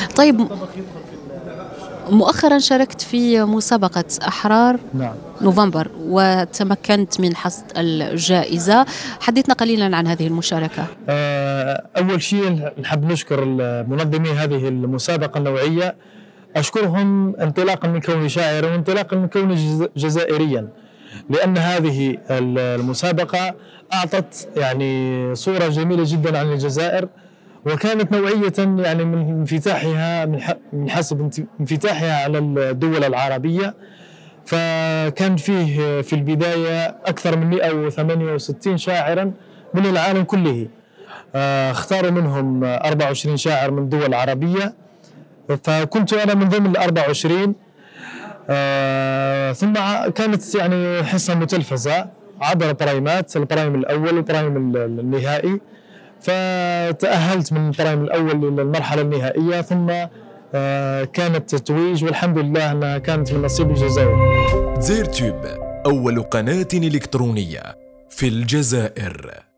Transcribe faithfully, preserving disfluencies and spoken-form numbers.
طيب، مؤخرا شاركت في مسابقة أحرار نعم. نوفمبر وتمكنت من حصد الجائزة. حدثنا قليلا عن هذه المشاركة. آه، أول شيء نحب نشكر منظمي هذه المسابقة النوعية، أشكرهم انطلاقا من كوني شاعرا وانطلاقا من كوني جزائريا، لأن هذه المسابقة أعطت يعني صورة جميلة جدا عن الجزائر، وكانت نوعية يعني من انفتاحها من حسب انفتاحها على الدول العربية. فكان فيه في البداية أكثر من مئة وثمانية وستين شاعرا من العالم كله، اختاروا منهم أربعة وعشرين شاعر من دول عربية، فكنت أنا من ضمن الأربعة وعشرين. ثم كانت يعني حصة متلفزة عبر برايمات، البرايم الأول والبرايم النهائي، فتأهلت من البرايم الأول إلى المرحلة النهائية، ثم كان التتويج، والحمد لله أنها كانت من نصيب الجزائر. دزايرتوب، أول قناة إلكترونية في الجزائر.